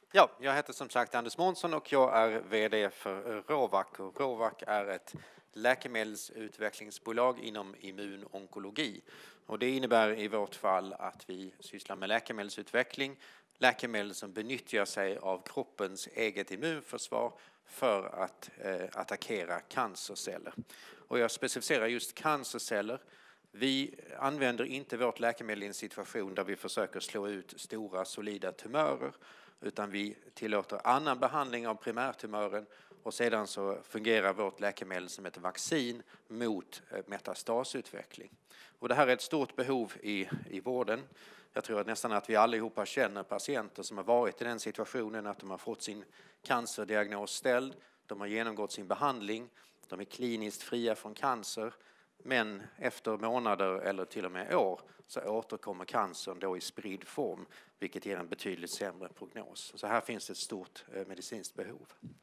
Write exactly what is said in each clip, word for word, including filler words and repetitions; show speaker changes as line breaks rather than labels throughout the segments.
Ja, jag heter som sagt Anders Månsson och jag är vd för Rovac. Rovac är ett läkemedelsutvecklingsbolag inom immunonkologi. Och det innebär i vårt fall att vi sysslar med läkemedelsutveckling, läkemedel som benyttjar sig av kroppens eget immunförsvar för att eh, attackera cancerceller. Och jag specificerar just cancerceller. Vi använder inte vårt läkemedel i en situation där vi försöker slå ut stora solida tumörer, utan vi tillåter annan behandling av primärtumören och sedan så fungerar vårt läkemedel som ett vaccin mot metastasutveckling. Och det här är ett stort behov i, i vården. Jag tror att nästan att vi allihopa känner patienter som har varit i den situationen att de har fått sin cancerdiagnos ställd, de har genomgått sin behandling, de är kliniskt fria från cancer, men efter månader eller till och med år så återkommer cancern då i spridd form, vilket ger en betydligt sämre prognos. Så här finns det ett stort medicinskt behov.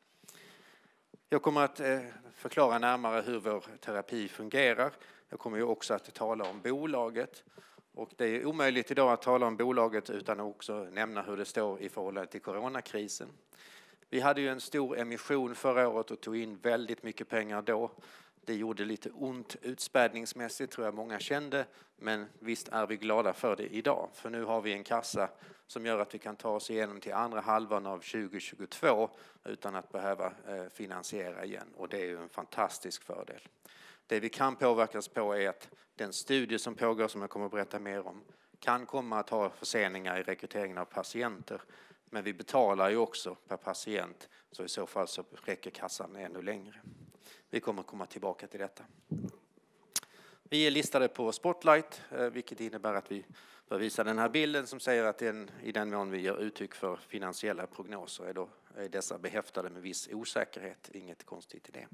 Jag kommer att förklara närmare hur vår terapi fungerar. Jag kommer ju också att tala om bolaget. Och det är omöjligt idag att tala om bolaget utan att också nämna hur det står i förhållande till coronakrisen. Vi hade ju en stor emission förra året och tog in väldigt mycket pengar då. Det gjorde lite ont utspädningsmässigt, tror jag många kände, men visst är vi glada för det idag. För nu har vi en kassa som gör att vi kan ta oss igenom till andra halvan av tjugo tjugotvå utan att behöva finansiera igen, och det är ju en fantastisk fördel. Det vi kan påverkas på är att den studie som pågår, som jag kommer att berätta mer om, kan komma att ha förseningar i rekryteringen av patienter, men vi betalar ju också per patient, så i så fall så räcker kassan ännu längre. Vi kommer att komma tillbaka till detta. Vi är listade på Spotlight, vilket innebär att vi bör visa den här bilden som säger att den, i den mån vi ger uttryck för finansiella prognoser är, då, är dessa behäftade med viss osäkerhet. Inget konstigt i det.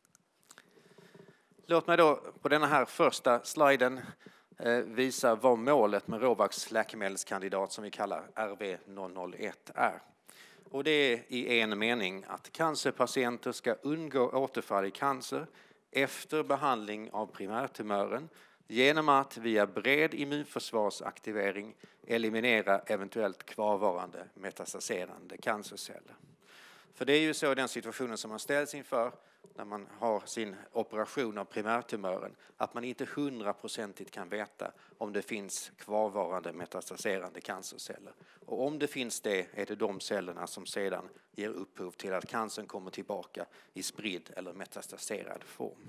Låt mig då på den här första sliden visa vad målet med Rovacs läkemedelskandidat som vi kallar R V noll noll ett är. Och det är i en mening att cancerpatienter ska undgå återfall i cancer efter behandling av primärtumören genom att via bred immunförsvarsaktivering eliminera eventuellt kvarvarande metastaserande cancerceller. För det är ju så den situationen som man ställs inför när man har sin operation av primärtumören, att man inte hundraprocentigt kan veta om det finns kvarvarande metastaserande cancerceller. Och om det finns det, är det de cellerna som sedan ger upphov till att cancern kommer tillbaka i spridd eller metastaserad form.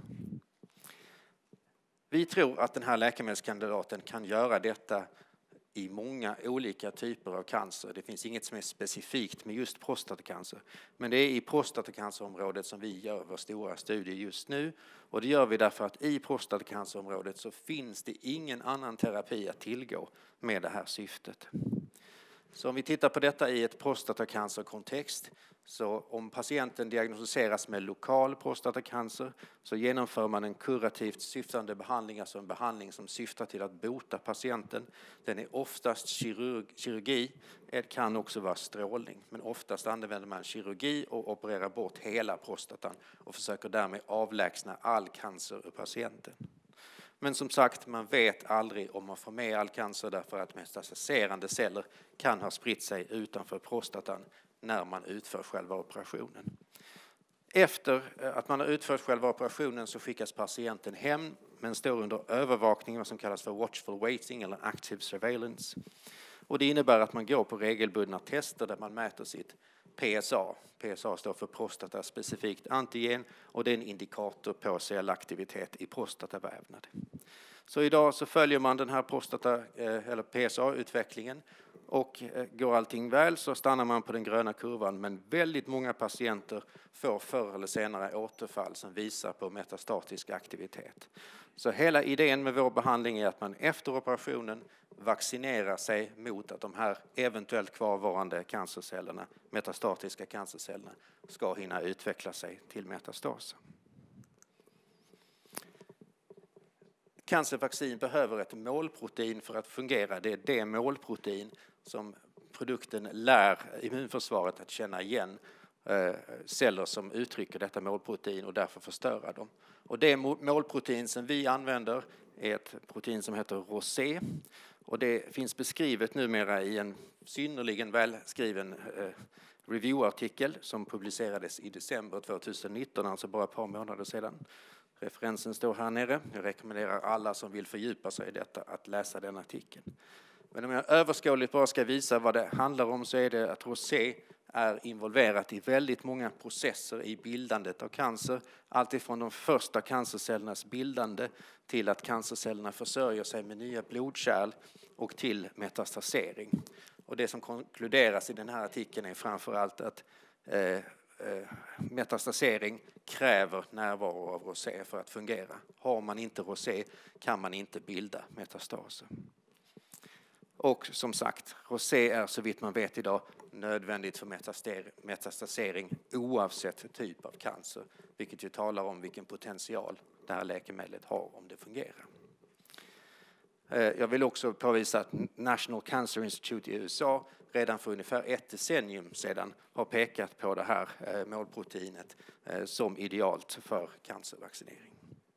Vi tror att den här läkemedelskandidaten kan göra detta i många olika typer av cancer. Det finns inget som är specifikt med just prostatacancer. Men det är i prostatacancerområdet som vi gör vår stora studie just nu. Och det gör vi därför att i prostatacancerområdet så finns det ingen annan terapi att tillgå med det här syftet. Så om vi tittar på detta i ett prostatacancerkontext, så om patienten diagnostiseras med lokal prostatacancer så genomför man en kurativt syftande behandling, alltså en behandling som syftar till att bota patienten. Den är oftast kirurg, kirurgi, det kan också vara strålning, men oftast använder man kirurgi och opererar bort hela prostatan och försöker därmed avlägsna all cancer ur patienten. Men som sagt, man vet aldrig om man får med all cancer därför att metastaserande celler kan ha spritt sig utanför prostatan när man utför själva operationen. Efter att man har utfört själva operationen så skickas patienten hem men står under övervakning, vad som kallas för watchful waiting eller active surveillance. Och det innebär att man går på regelbundna tester där man mäter sitt P S A. P S A står för prostataspecifikt antigen och det är en indikator på cellaktivitet i prostatavävnad. Så idag så följer man den här prostata eller P S A-utvecklingen och går allting väl så stannar man på den gröna kurvan, men väldigt många patienter får förr eller senare återfall som visar på metastatisk aktivitet. Så hela idén med vår behandling är att man efter operationen vaccinerar sig mot att de här eventuellt kvarvarande cancercellerna, metastatiska cancercellerna, ska hinna utveckla sig till metastas. Cancervaccin behöver ett målprotein för att fungera. Det är det målprotein som produkten lär immunförsvaret att känna igen celler som uttrycker detta målprotein och därför förstöra dem. Och det målprotein som vi använder är ett protein som heter R O S E. Och det finns beskrivet numera i en synnerligen välskriven eh, reviewartikel som publicerades i december tjugonitton, alltså bara ett par månader sedan. Referensen står här nere. Jag rekommenderar alla som vill fördjupa sig i detta att läsa den artikeln. Men om jag överskådligt bara ska visa vad det handlar om, så är det att rosé är involverat i väldigt många processer i bildandet av cancer. Alltifrån de första cancercellernas bildande till att cancercellerna försörjer sig med nya blodkärl och till metastasering. Och det som konkluderas i den här artikeln är framförallt att eh, eh, metastasering kräver närvaro av rosé för att fungera. Har man inte rosé kan man inte bilda metastaser. Och som sagt, rosé är så vitt man vet idag nödvändigt för metastasering oavsett typ av cancer. Vilket ju talar om vilken potential det här läkemedlet har om det fungerar. Jag vill också påvisa att National Cancer Institute i U S A redan för ungefär ett decennium sedan har pekat på det här målproteinet som idealt för cancervaccinering.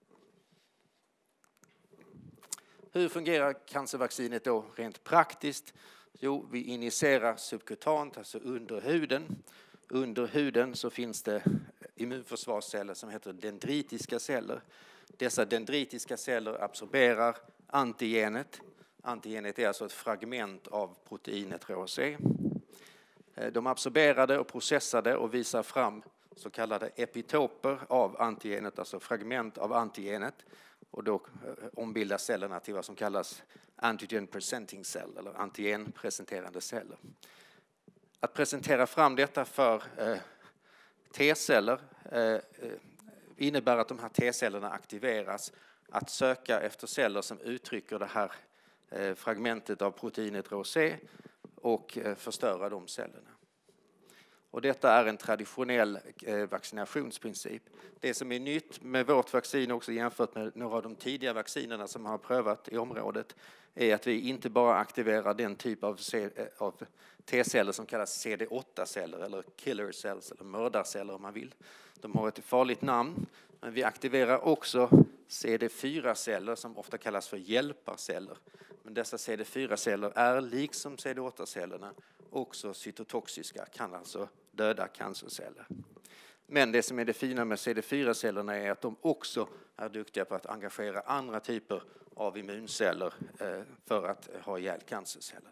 Hur fungerar cancervaccinet då rent praktiskt? Jo, vi injicerar subkutant, alltså under huden. Under huden så finns det immunförsvarsceller som heter dendritiska celler. Dessa dendritiska celler absorberar antigenet. Antigenet är alltså ett fragment av proteinet rosé. De absorberar det och processar det och visar fram så kallade epitoper av antigenet, alltså fragment av antigenet. Och då ombildas cellerna till vad som kallas antigen presenting cell eller antigenpresenterande celler. Att presentera fram detta för eh, T-celler eh, innebär att de här T-cellerna aktiveras att söka efter celler som uttrycker det här eh, fragmentet av proteinet rosé och eh, förstöra de cellerna. Och detta är en traditionell eh, vaccinationsprincip. Det som är nytt med vårt vaccin också jämfört med några av de tidiga vaccinerna som har prövat i området är att vi inte bara aktiverar den typ av, C, av T-celler som kallas C D åtta celler eller killer cells eller mördarceller om man vill. De har ett farligt namn, men vi aktiverar också C D fyra celler som ofta kallas för hjälparceller. Men dessa C D fyra celler är liksom C D åtta cellerna också cytotoxiska, kan alltså döda cancerceller. Men det som är det fina med C D fyra cellerna är att de också är duktiga på att engagera andra typer av immunceller för att ha ihjäl cancercellerna.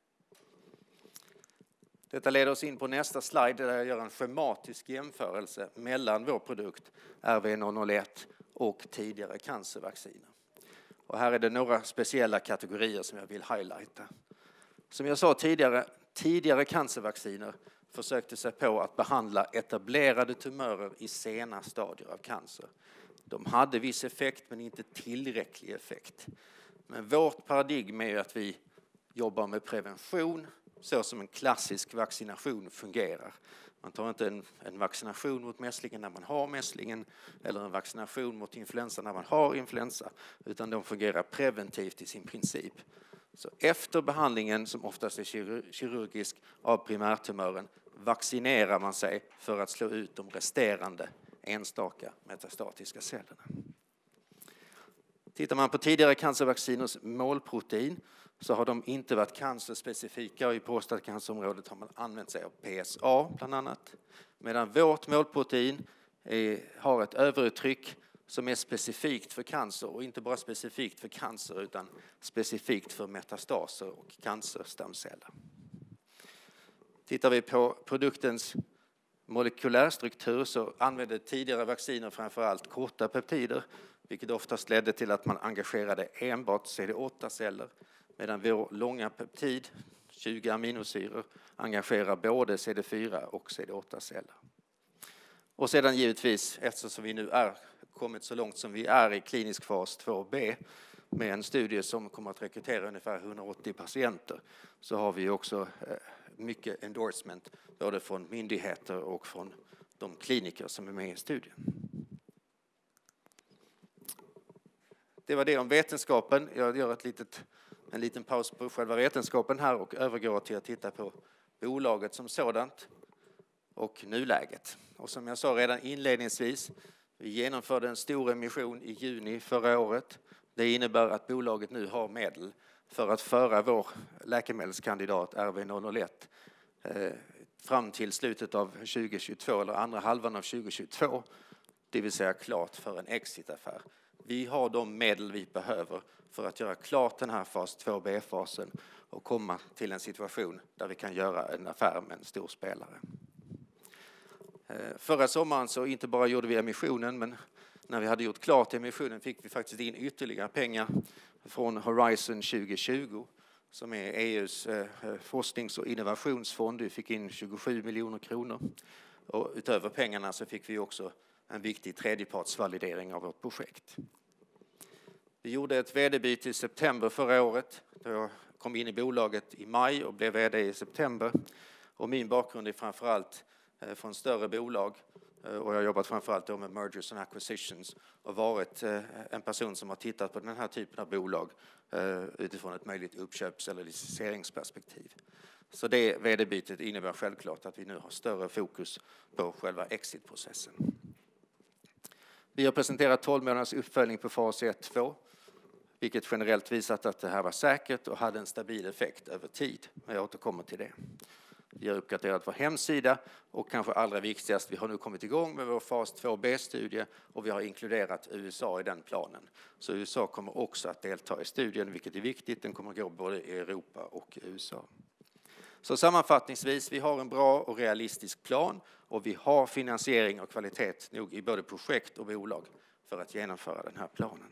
Detta leder oss in på nästa slide där jag gör en schematisk jämförelse mellan vår produkt R V noll noll ett och tidigare cancervacciner. Och här är det några speciella kategorier som jag vill highlighta. Som jag sa tidigare, tidigare cancervacciner försökte sig på att behandla etablerade tumörer i sena stadier av cancer. De hade viss effekt men inte tillräcklig effekt. Men vårt paradigm är att vi jobbar med prevention så som en klassisk vaccination fungerar. Man tar inte en, en vaccination mot mässlingen när man har mässlingen eller en vaccination mot influensa när man har influensa, utan de fungerar preventivt i sin princip. Så efter behandlingen, som oftast är kirurgisk, av primärtumören vaccinerar man sig för att slå ut de resterande enstaka metastatiska cellerna. Tittar man på tidigare cancervacciners målprotein så har de inte varit cancerspecifika och i prostatacancerområdet har man använt sig av P S A bland annat. Medan vårt målprotein är, har ett överuttryck som är specifikt för cancer och inte bara specifikt för cancer utan specifikt för metastaser och cancerstamceller. Tittar vi på produktens molekylärstruktur så använde tidigare vacciner framförallt korta peptider, vilket oftast ledde till att man engagerade enbart C D åtta celler, medan vår långa peptid, tjugo aminosyror, engagerar både C D fyra och C D åtta celler. Och sedan givetvis, eftersom vi nu är kommit så långt som vi är i klinisk fas två B med en studie som kommer att rekrytera ungefär hundraåttio patienter, så har vi också mycket endorsement både från myndigheter och från de kliniker som är med i studien. Det var det om vetenskapen. Jag gör ett litet, en liten paus på själva vetenskapen här och övergår till att titta på bolaget som sådant och nuläget. Och som jag sa redan inledningsvis, vi genomförde en stor emission i juni förra året. Det innebär att bolaget nu har medel för att föra vår läkemedelskandidat R V noll noll ett eh, fram till slutet av tjugohundratjugotvå eller andra halvan av tjugohundratjugotvå, det vill säga klart för en exitaffär. Vi har de medel vi behöver för att göra klart den här fas två B-fasen och komma till en situation där vi kan göra en affär med en stor spelare. Förra sommaren så inte bara gjorde vi emissionen, men när vi hade gjort klart emissionen fick vi faktiskt in ytterligare pengar från Horizon tjugohundratjugo som är E U:s forsknings- och innovationsfond. Vi fick in tjugosju miljoner kronor och utöver pengarna så fick vi också en viktig tredjepartsvalidering av vårt projekt. Vi gjorde ett vd-byte i september förra året. Jag kom in i bolaget i maj och blev vd i september. Och min bakgrund är framförallt från större bolag och jag har jobbat framförallt med mergers and acquisitions och varit en person som har tittat på den här typen av bolag utifrån ett möjligt uppköps- eller licenseringsperspektiv. Så det vd-bytet innebär självklart att vi nu har större fokus på själva exitprocessen. Vi har presenterat tolv månaders uppföljning på fas ett två, vilket generellt visat att det här var säkert och hade en stabil effekt över tid. Jag återkommer till det. Vi har uppgraderat vår hemsida och kanske allra viktigast, vi har nu kommit igång med vår fas två B-studie och vi har inkluderat U S A i den planen. Så U S A kommer också att delta i studien, vilket är viktigt. Den kommer att gå både i Europa och i U S A. Så sammanfattningsvis, vi har en bra och realistisk plan och vi har finansiering och kvalitet nog i både projekt och bolag för att genomföra den här planen.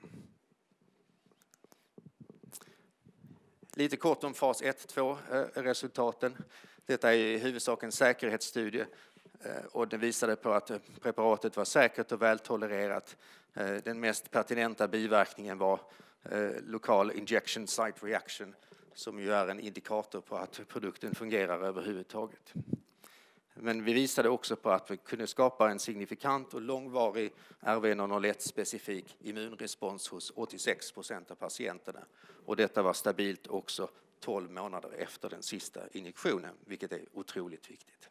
Lite kort om fas ett två resultaten. Detta är i huvudsak en säkerhetsstudie och den visade på att preparatet var säkert och vältolererat. Den mest pertinenta biverkningen var lokal injection site reaction som ju är en indikator på att produkten fungerar överhuvudtaget. Men vi visade också på att vi kunde skapa en signifikant och långvarig R V noll noll ett-specifik immunrespons hos åttiosex procent av patienterna. Och detta var stabilt också tolv månader efter den sista injektionen, vilket är otroligt viktigt.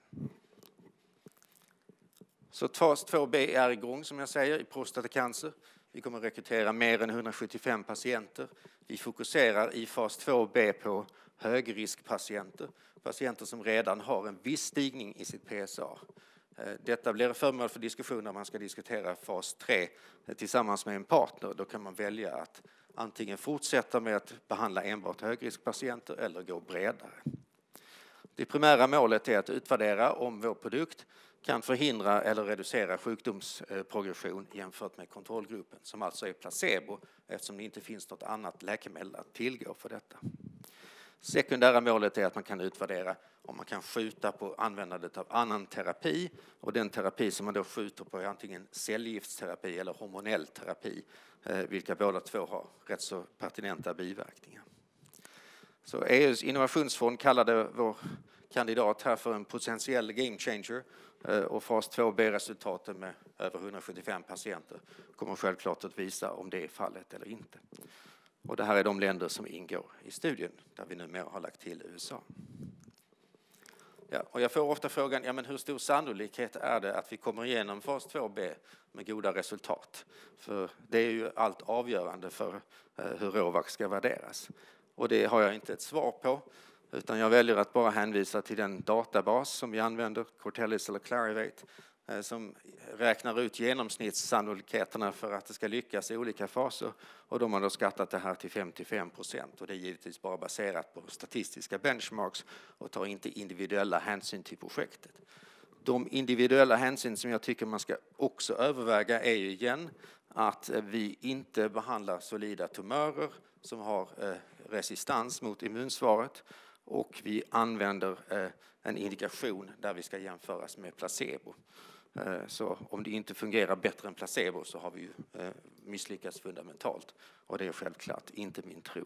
Så fas två B är igång som jag säger i prostatacancer. Vi kommer att rekrytera mer än hundrasjuttiofem patienter. Vi fokuserar i fas två B på högriskpatienter. Patienter som redan har en viss stigning i sitt P S A. Detta blir föremål för diskussion när man ska diskutera fas tre tillsammans med en partner. Då kan man välja att antingen fortsätta med att behandla enbart högriskpatienter eller gå bredare. Det primära målet är att utvärdera om vår produkt kan förhindra eller reducera sjukdomsprogression jämfört med kontrollgruppen, som alltså är placebo eftersom det inte finns något annat läkemedel att tillgå för detta. Sekundära målet är att man kan utvärdera om man kan skjuta på användandet av annan terapi, och den terapi som man då skjuter på är antingen cellgiftsterapi eller hormonell terapi, vilka båda två har rätt så pertinenta biverkningar. Så E U:s innovationsfond kallade vår kandidat här för en potentiell game changer, och fas två B-resultaten med över hundrasjuttiofem patienter kommer självklart att visa om det är fallet eller inte. Och det här är de länder som ingår i studien där vi numera har lagt till U S A. Ja, och jag får ofta frågan, ja, men hur stor sannolikhet är det att vi kommer igenom fas två B med goda resultat? För det är ju allt avgörande för hur Rovax ska värderas. Och det har jag inte ett svar på, utan jag väljer att bara hänvisa till den databas som vi använder, Cortellis eller Clarivate, som räknar ut genomsnittsannolikheterna för att det ska lyckas i olika faser. Och de har då skattat det här till femtiofem procent, och det är givetvis bara baserat på statistiska benchmarks och tar inte individuella hänsyn till projektet. De individuella hänsyn som jag tycker man ska också överväga är ju igen att vi inte behandlar solida tumörer som har resistans mot immunsvaret, och vi använder en indikation där vi ska jämföras med placebo. Så om det inte fungerar bättre än placebo så har vi ju misslyckats fundamentalt, och det är självklart inte min tro.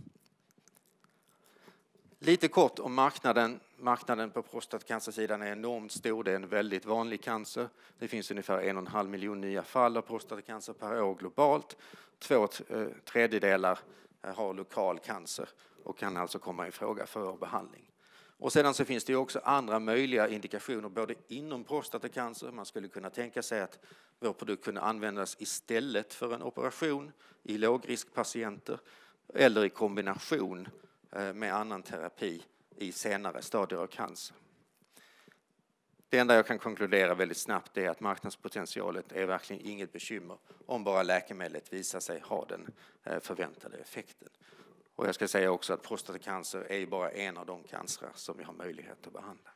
Lite kort om marknaden. Marknaden på prostatacancersidan är enormt stor. Det är en väldigt vanlig cancer. Det finns ungefär en och en halv miljon nya fall av prostatacancer per år globalt. Två tredjedelar har lokal cancer och kan alltså komma i fråga för behandling. Och sedan så finns det ju också andra möjliga indikationer både inom prostatacancer. Man skulle kunna tänka sig att vår produkt kunde användas istället för en operation i lågriskpatienter. eller i kombination med annan terapi i senare stadier av cancer. Det enda jag kan konkludera väldigt snabbt är att marknadspotentialet är verkligen inget bekymmer om bara läkemedlet visar sig ha den förväntade effekten. Och jag ska säga också att prostatacancer är bara en av de cancer som vi har möjlighet att behandla.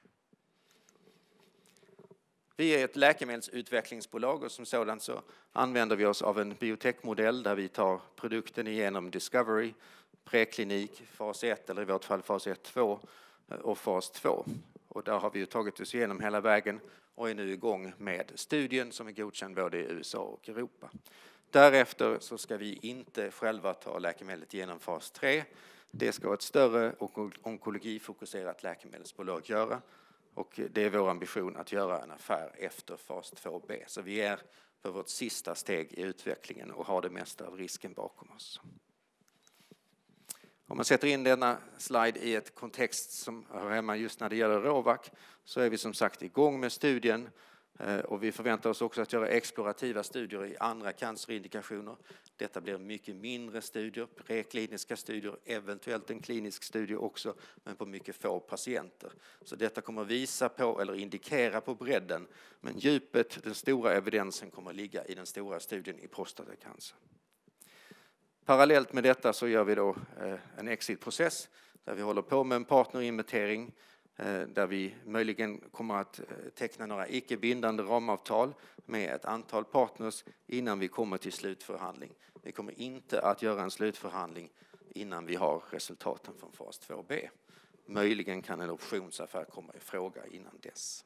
Vi är ett läkemedelsutvecklingsbolag och som sådant så använder vi oss av en biotechmodell där vi tar produkten igenom discovery, preklinik, fas ett eller i vårt fall fas ett två och fas två. Och där har vi ju tagit oss igenom hela vägen och är nu igång med studien som är godkänd både i U S A och Europa. Därefter så ska vi inte själva ta läkemedlet genom fas tre. Det ska ett större och onkologifokuserat läkemedelsbolag göra. Och det är vår ambition att göra en affär efter fas två B. Så vi är på vårt sista steg i utvecklingen och har det mesta av risken bakom oss. Om man sätter in denna slide i ett kontext som hör hemma just när det gäller Rovac så är vi som sagt igång med studien. Och vi förväntar oss också att göra explorativa studier i andra cancerindikationer. Detta blir mycket mindre studier, prekliniska studier, eventuellt en klinisk studie också, men på mycket få patienter. Så detta kommer visa på eller indikera på bredden, men djupet, den stora evidensen kommer ligga i den stora studien i prostatacancer. Parallellt med detta så gör vi då en exitprocess där vi håller på med en partnerinventering där vi möjligen kommer att teckna några icke-bindande ramavtal med ett antal partners innan vi kommer till slutförhandling. Vi kommer inte att göra en slutförhandling innan vi har resultaten från fas två B. Möjligen kan en optionsaffär komma i fråga innan dess.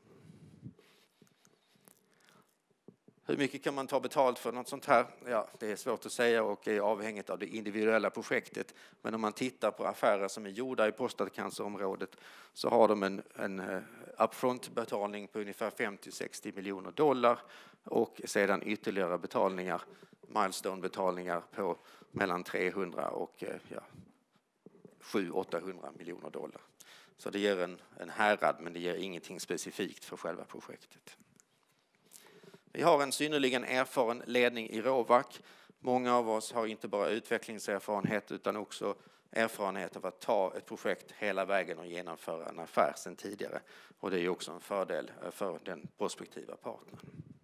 Hur mycket kan man ta betalt för något sånt här? Ja, det är svårt att säga och är avhängigt av det individuella projektet. Men om man tittar på affärer som är gjorda i prostatacancerområdet så har de en, en upfront-betalning på ungefär femtio till sextio miljoner dollar och sedan ytterligare betalningar, milestone-betalningar på mellan trehundra och ja, sjuhundra till åttahundra miljoner dollar. Så det ger en, en härad, men det ger ingenting specifikt för själva projektet. Vi har en synnerligen erfaren ledning i Rovac. Många av oss har inte bara utvecklingserfarenhet utan också erfarenhet av att ta ett projekt hela vägen och genomföra en affär sedan tidigare. Och det är också en fördel för den prospektiva partnern.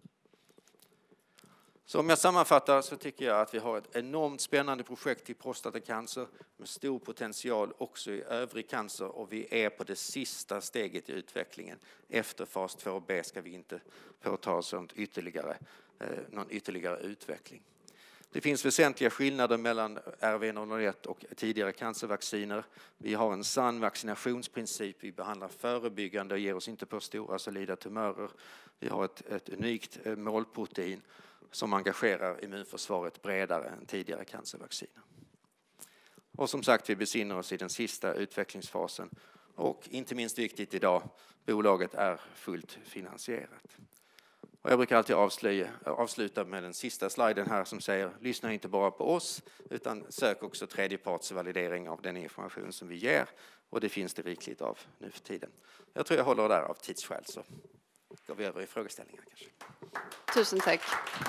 Så om jag sammanfattar så tycker jag att vi har ett enormt spännande projekt i prostatacancer med stor potential också i övrig cancer och vi är på det sista steget i utvecklingen. Efter fas två B ska vi inte påta oss om ytterligare, eh, någon ytterligare utveckling. Det finns väsentliga skillnader mellan R V noll noll ett och tidigare cancervacciner. Vi har en sann vaccinationsprincip. Vi behandlar förebyggande och ger oss inte på stora solida tumörer. Vi har ett, ett unikt målprotein som engagerar immunförsvaret bredare än tidigare cancervacciner. Och som sagt, vi befinner oss i den sista utvecklingsfasen. Och inte minst viktigt idag, bolaget är fullt finansierat. Och jag brukar alltid avslöja, avsluta med den sista sliden här som säger lyssna inte bara på oss utan sök också tredjepartsvalidering av den information som vi ger. Och det finns det rikligt av nu för tiden. Jag tror jag håller där av tidsskäl så går vi över i frågeställningar kanske.
Tusen tack.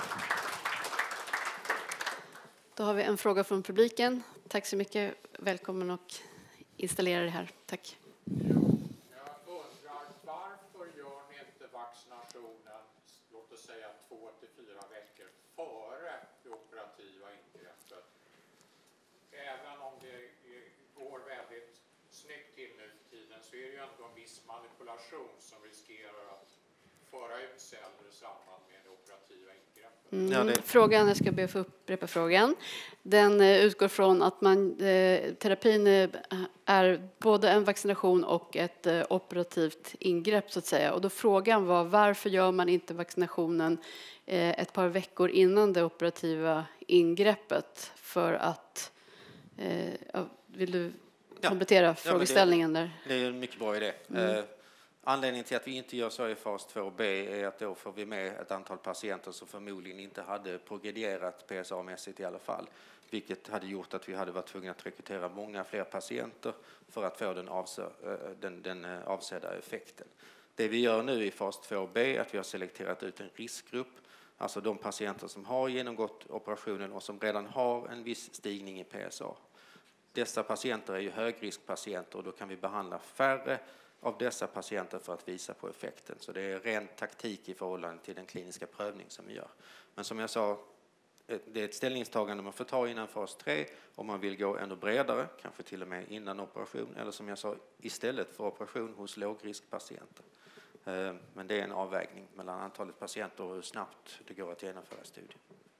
Då har vi en fråga från publiken. Tack så mycket. Välkommen och installera det här. Tack.
Jag undrar varför gör ni inte vaccinationen, låt oss säga två till fyra veckor före det operativa ingreppet? Även om det går väldigt snyggt till nu för tiden så är det ju ändå en viss manipulation som riskerar att föra ut celler i samband med det operativa ingreppet.
Mm.
Ja, det...
Frågan, jag ska be att få upprepa frågan. Den eh, utgår från att man, eh, terapin eh, är både en vaccination och ett eh, operativt ingrepp så att säga. Och då frågan var varför gör man inte vaccinationen eh, ett par veckor innan det operativa ingreppet för att, eh, ja, vill du komplettera ja. frågeställningen
ja,
där?
Det är en mycket bra idé. Mm. Eh, Anledningen till att vi inte gör så i fas två B är att då får vi med ett antal patienter som förmodligen inte hade progredierat P S A-mässigt i alla fall. Vilket hade gjort att vi hade varit tvungna att rekrytera många fler patienter för att få den, avse, den, den avsedda effekten. Det vi gör nu i fas två B är att vi har selekterat ut en riskgrupp. Alltså de patienter som har genomgått operationen och som redan har en viss stigning i P S A. Dessa patienter är ju högriskpatienter och då kan vi behandla färre av dessa patienter för att visa på effekten. Så det är ren taktik i förhållande till den kliniska prövning som vi gör. Men som jag sa, det är ett ställningstagande man får ta innan fas tre om man vill gå ännu bredare, kanske till och med innan operation, eller som jag sa, istället för operation hos lågriskpatienter. Men det är en avvägning mellan antalet patienter och hur snabbt det går att genomföra studien.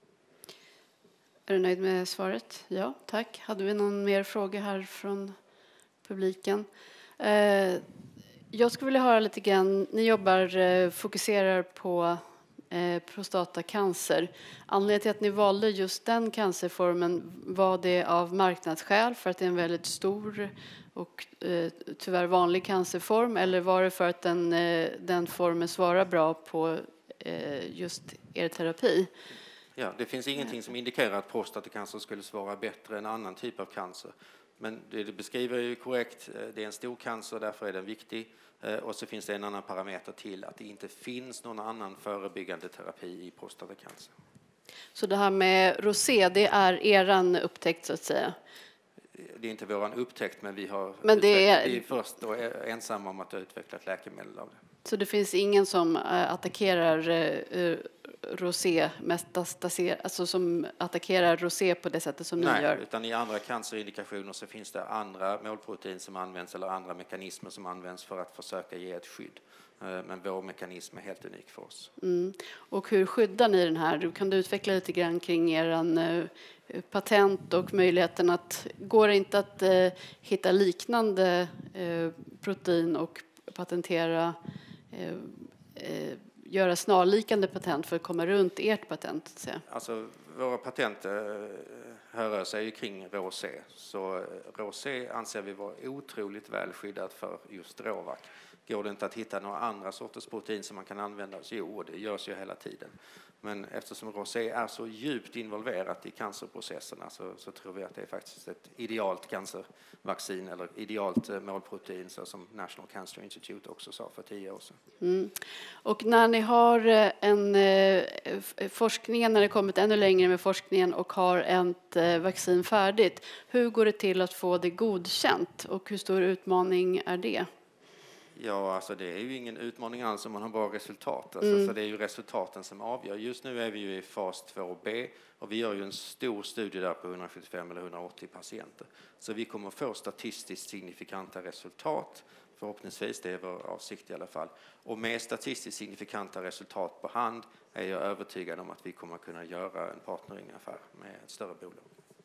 Är du nöjd med svaret? Ja, tack. Hade vi någon mer fråga här från publiken? Eh, jag skulle vilja höra lite grann, ni jobbar, eh, fokuserar på eh, prostatacancer. Anledningen till att ni valde just den cancerformen, var det av marknadsskäl för att det är en väldigt stor och eh, tyvärr vanlig cancerform, eller var det för att den, eh, den formen svarar bra på eh, just er terapi?
Ja, det finns ingenting som indikerar att prostatacancer skulle svara bättre än annan typ av cancer. Men det du beskriver är ju korrekt. Det är en stor cancer, därför är den viktig. Och så finns det en annan parameter till, att det inte finns någon annan förebyggande terapi i prostatacancer.
Så det här med rosé, det är eran upptäckt så att säga?
Det är inte våran upptäckt, men vi har
men det är...
vi är först och är ensamma om att ha utvecklat läkemedel av det.
Så det finns ingen som attackerar uh, rosé, alltså som attackerar rosé på det sättet som
Nej,
ni gör?
Utan i andra cancerindikationer så finns det andra målprotein som används eller andra mekanismer som används för att försöka ge ett skydd. Men vår mekanism är helt unik för oss.
Mm. Och hur skyddar ni den här? Kan du utveckla lite grann kring eran uh, patent och möjligheten att, går det inte att uh, hitta liknande uh, protein och patentera, uh, uh, göra snarlikande patent för att komma runt ert patent? Så.
Alltså, våra patent rör sig kring rosé. Så rosé anser vi vara otroligt väl skyddat för just Rovac. Går det inte att hitta några andra sorters protein som man kan använda? Så jo, det görs ju hela tiden. Men eftersom rosé är så djupt involverat i cancerprocesserna så, så tror vi att det är faktiskt ett idealt cancervaccin eller idealt målprotein, så som National Cancer Institute också sa för tio år sedan.
Mm. Och när ni har en eh, forskningen, när det kommit ännu längre med forskningen och har ett eh, vaccin färdigt, hur går det till att få det godkänt och hur stor utmaning är det?
Ja, alltså det är ju ingen utmaning alls om man har bra resultat. Alltså, mm. Så det är ju resultaten som avgör. Just nu är vi ju i fas två B och vi gör ju en stor studie där på hundrasjuttiofem eller hundraåttio patienter. Så vi kommer få statistiskt signifikanta resultat, förhoppningsvis, det är vår avsikt i alla fall. Och med statistiskt signifikanta resultat på hand är jag övertygad om att vi kommer kunna göra en partneringaffär med ett större bolag.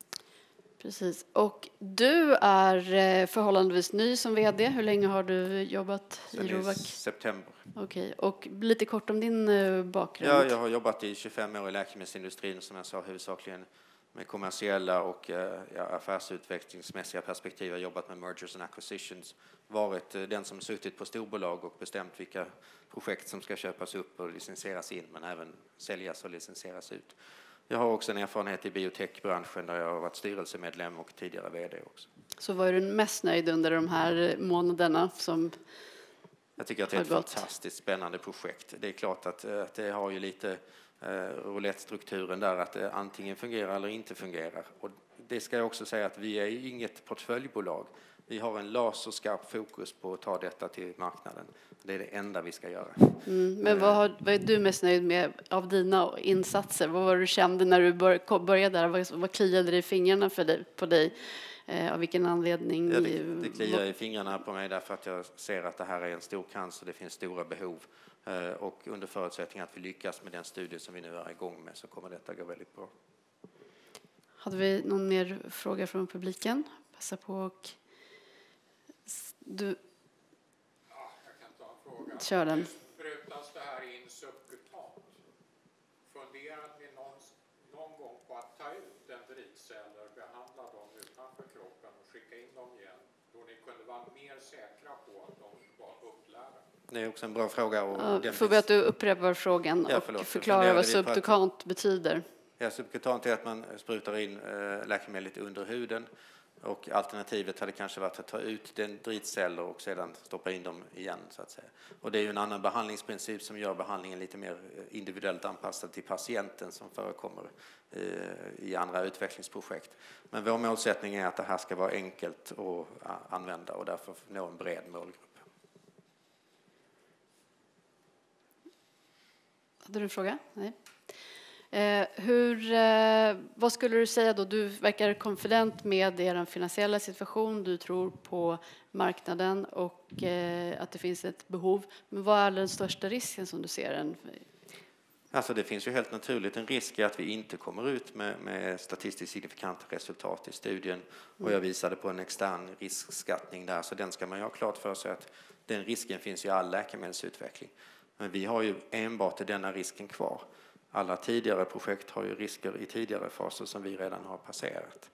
Precis. Och du är förhållandevis ny som vd. Hur länge har du jobbat
Sen
i Rovac?
September.
Okej. Och lite kort om din bakgrund.
Ja, jag har jobbat i tjugofem år i läkemedelsindustrin, som jag sa, huvudsakligen med kommersiella och ja, affärsutvecklingsmässiga perspektiv. Jag har jobbat med mergers and acquisitions, varit den som suttit på storbolag och bestämt vilka projekt som ska köpas upp och licensieras in, men även säljas och licensieras ut. Jag har också en erfarenhet i biotechbranschen där jag har varit styrelsemedlem och tidigare vd också.
Så vad är du mest nöjd under de här månaderna som
Jag tycker att det är ett fantastiskt spännande projekt. Det är klart att, att det har ju lite eh, roulette-strukturen där, att det antingen fungerar eller inte fungerar. Och det ska jag också säga att vi är ju inget portföljbolag. Vi har en laserskarp fokus på att ta detta till marknaden. Det är det enda vi ska göra.
Mm, men vad, har, vad är du mest nöjd med av dina insatser? Vad var du kände när du bör, började där? Vad, vad kliade det i fingrarna för dig, på dig? Eh, av vilken anledning?
Ja, det, det kliar i fingrarna på mig därför att jag ser att det här är en stor cancer. Det finns stora behov. Eh, och under förutsättning att vi lyckas med den studie som vi nu är igång med så kommer detta gå väldigt bra.
Hade vi någon mer fråga från publiken? Passa på och... Du...
Ja, jag kan ta en fråga.
Kör den.
Sprutas det här in subkutant? Funderar ni någon, någon gång på att ta ut dendritceller, behandla dem utanför kroppen och skicka in dem igen, då ni kunde vara mer säkra på att de var upplärda?
Det är också en bra fråga. Och
ja,
den
får vi att du upprepar frågan
ja,
och
förlåt,
förklarar vad subkutant betyder?
Ja, subkutant är att man sprutar in äh, läkemedlet under huden. Och alternativet hade kanske varit att ta ut dendritceller och sedan stoppa in dem igen, så att säga. Och det är ju en annan behandlingsprincip som gör behandlingen lite mer individuellt anpassad till patienten som förekommer i andra utvecklingsprojekt. Men vår målsättning är att det här ska vara enkelt att använda och därför nå en bred målgrupp.
Hade du en fråga? Nej. Eh, hur, eh, vad skulle du säga då? Du verkar konfident med er finansiella situation. Du tror på marknaden och eh, att det finns ett behov. Men vad är den största risken som du ser? En...
Alltså det finns ju helt naturligt en risk i att vi inte kommer ut med, med statistiskt signifikanta resultat i studien. Och jag visade på en extern riskskattning där, så den ska man ju ha klart för sig att den risken finns i all läkemedelsutveckling. Men vi har ju enbart denna risken kvar. Alla tidigare projekt har ju risker i tidigare faser som vi redan har passerat.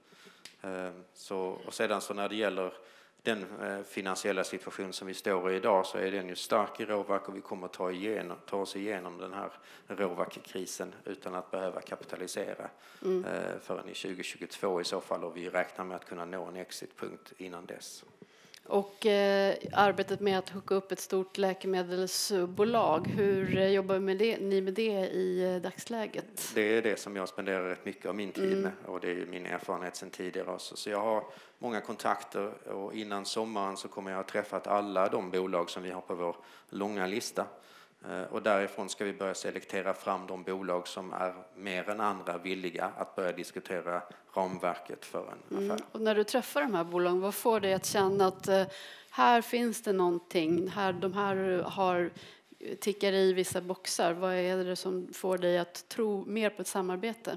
Så, och sedan så när det gäller den finansiella situation som vi står i idag, så är den ju stark i Rovak och vi kommer ta, igenom, ta oss igenom den här Rovak-krisen utan att behöva kapitalisera mm. förrän i tjugo tjugotvå i så fall, och vi räknar med att kunna nå en exitpunkt innan dess.
Och eh, arbetet med att hooka upp ett stort läkemedelsbolag, hur eh, jobbar med det, ni med det i eh, dagsläget?
Det är det som jag spenderar rätt mycket av min tid mm. med, och det är min erfarenhet sedan tidigare också. Så jag har många kontakter, och innan sommaren så kommer jag ha träffat alla de bolag som vi har på vår långa lista. Och därifrån ska vi börja selektera fram de bolag som är mer än andra villiga att börja diskutera ramverket för en affär. Mm.
Och när du träffar de här bolagen, vad får dig att känna att uh, här finns det någonting, här, de här har, tickar i vissa boxar? Vad är det som får dig att tro mer på ett samarbete?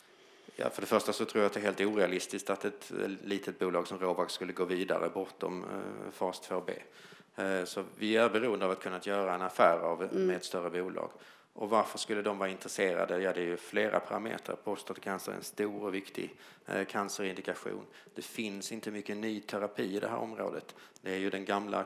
Ja, för det första så tror jag att det är helt orealistiskt att ett litet bolag som Rovak skulle gå vidare bortom uh, fas två B. Så vi är beroende av att kunna göra en affär av, mm. med ett större bolag. Och varför skulle de vara intresserade? Ja, det är ju flera parametrar. Prostatacancer är en stor och viktig eh, cancerindikation. Det finns inte mycket ny terapi i det här området. Det är ju den gamla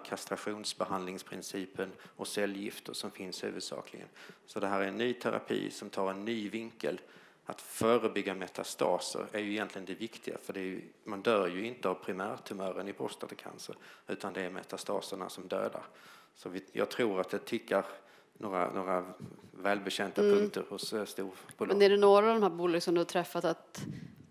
kastrationsbehandlingsprincipen och cellgifter som finns huvudsakligen. Så det här är en ny terapi som tar en ny vinkel. Att förebygga metastaser är ju egentligen det viktiga, för det är ju, man dör ju inte av primärtumören i prostatacancer, utan det är metastaserna som dödar. Så vi, jag tror att det tickar några, några välbekänta mm. punkter hos uh, storbolag.
Men är det några av de här bolagen som du har träffat att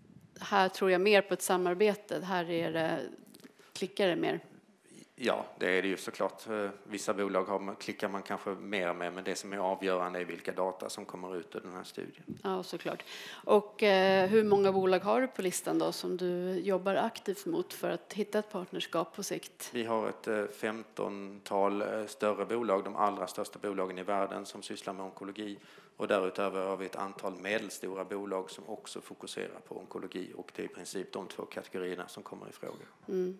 här tror jag mer på ett samarbete, här är det, klickar det mer?
Ja, det är det ju såklart. Vissa bolag har, klickar man kanske mer med, men det som är avgörande är vilka data som kommer ut ur den här studien.
Ja, såklart. Och eh, hur många bolag har du på listan då som du jobbar aktivt mot för att hitta ett partnerskap på sikt?
Vi har ett eh, femtontal större bolag, de allra största bolagen i världen som sysslar med onkologi. Och därutöver har vi ett antal medelstora bolag som också fokuserar på onkologi, och det är i princip de två kategorierna som kommer i fråga.
Mm.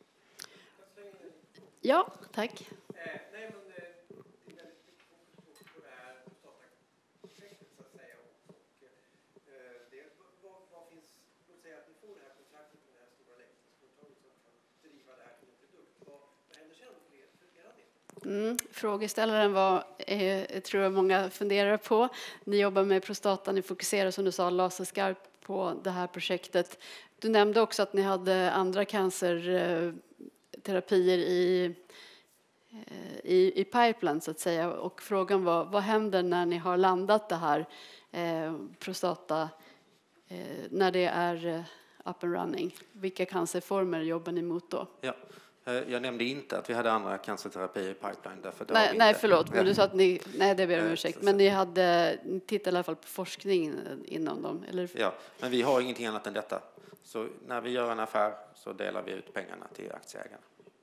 Ja, tack.
Eh, nej, men eh, det är väldigt mycket fokus på det här projektet så att säga. Och, och eh, det, vad, vad finns, låt säga att ni får det här kontraktet med det här stora läkemedelsföretaget som kan driva det här till en produkt. Vad, vad händer sen för er, för er del?
Mm, frågeställaren var, eh, jag tror jag många funderar på. Ni jobbar med prostatan, ni fokuserar som du sa laserskarpt på det här projektet. Du nämnde också att ni hade andra cancer eh, terapier i, i, i pipeline så att säga, och frågan var vad händer när ni har landat det här eh, prostata eh, när det är eh, up and running? Vilka cancerformer jobbar ni mot då?
Ja, jag nämnde inte att vi hade andra cancerterapier i pipeline därför det
nej,
har vi
nej
inte.
förlåt, men du sa att ni, nej det ber jag om
Eh,
ursäkt,
så-
men ni hade, ni tittade i alla fall på forskning inom dem, eller?
Ja, men vi har ingenting annat än detta. Så när vi gör en affär så delar vi ut pengarna till aktieägarna.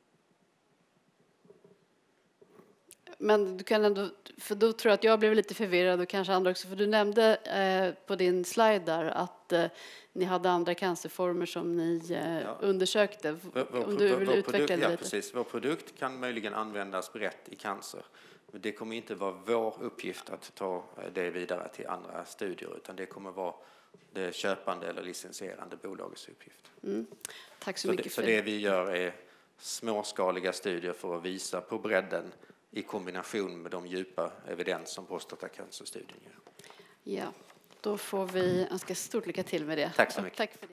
Men du kan ändå, för då tror jag att jag blev lite förvirrad och kanske andra också, för du nämnde eh, på din slide där att eh, ni hade andra cancerformer som ni eh,
Ja.
undersökte.
Vår, vår,
Om du
vår,
vill
vår
utveckla
produkt,
det
ja,
lite.
precis. Vår produkt kan möjligen användas brett i cancer. Men det kommer inte vara vår uppgift att ta det vidare till andra studier, utan det kommer vara det köpande eller licensierande bolagets uppgift.
Mm. Tack så,
Så,
mycket
det,
för
så det vi gör är småskaliga studier för att visa på bredden i kombination med de djupa evidens som prostatacancerstudien gör.
Ja, då får vi önska stort lycka till med det.
Tack så
Och
mycket.
Tack för det.